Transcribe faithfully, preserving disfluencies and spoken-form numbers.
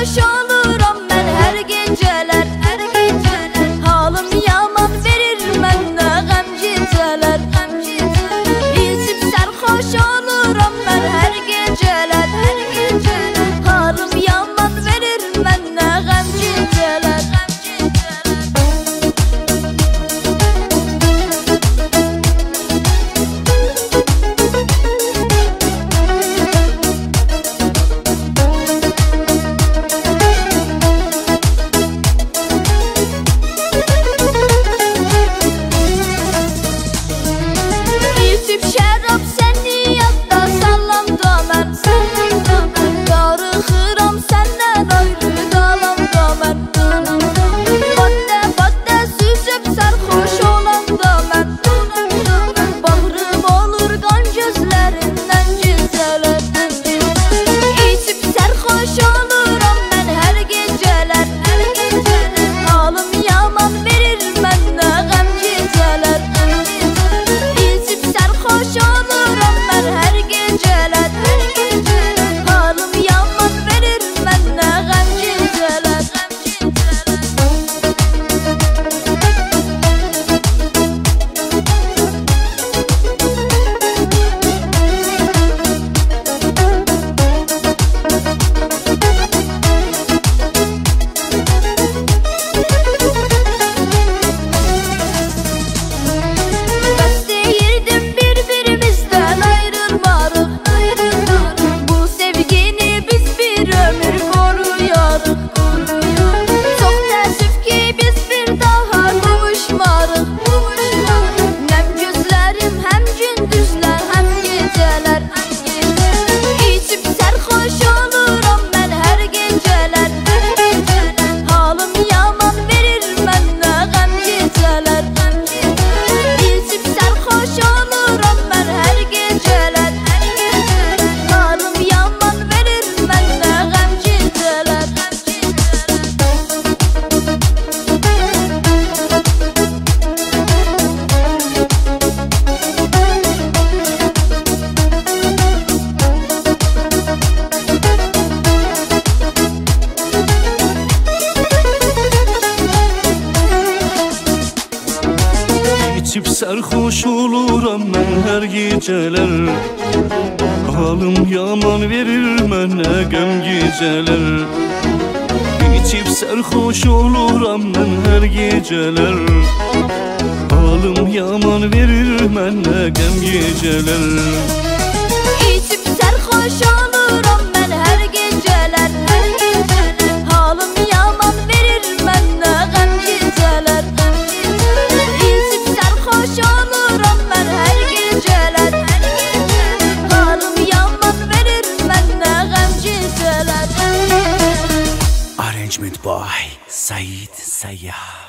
sərxoş oluram mən hər gecələr, hər gecələr. Halım yaman verir mənə qəm gecələr, qəm gecələr. İçib sərxoş oluram mən hər gecələr, hər gecələr. Halım yaman verir mənə qəm gecələr, qəm gecələr. İçib şərab səni yadda sallam da mən, sallam da mən. Darıxıram səndən ayrı qalam da mən, qalam da mən. Baddə baddə süzüb sərxoş olan da mən, olan da mən. Bağrım olur qan gözlərindən gecələr, hər gecələr. İçib sərxoş oluram mən hər gecələr, hər gecələr. Halım yaman verir mənə qəm gecələr, qəm gecələr. İçib sərxoş oluram mən hər gecələr, hər gecələr. Halım yaman verir mənə qəm gecələr, qəm Bəs deyirdim bir-birimizdən ayrılmarıq, ayrılmarıq. Bu sevgini biz bir ömür qoruyarıq, qoruyarıq. Çox təəssüf ki biz bir daha qovuşmarıq, qovuşmarıq. Nəm gözlərim həm gündüzlər, həm gecələr, həm gecələr. İçib sərxoş oluram mən hər gecələr, hər gecələr. Halım yaman verir mənə qəm gecələr, qəm gecələr. İçib sərxoş oluram mən hər gecələr, hər gecələr. Halım yaman verir mənə qəm gecələr, qəm gecələr. İçib sərxoş oluram mən hər gecələr. Halım yaman verir mənə qəm gecələr. İçib sərxoş oluram mən hər gecələr. Halım yaman verir mənə qəm gecələr. İçib sərxoş oluram mən hər gecələr, hər gecələr. Halım yaman verir mənə qəm gecələr, qəm gecələr. İçib sərxoş oluram mən hər gecələr, hər gecələr. Halım yaman verir mənə qəm gecələr, qəm gecələr. Arrangement by Said Sayyah.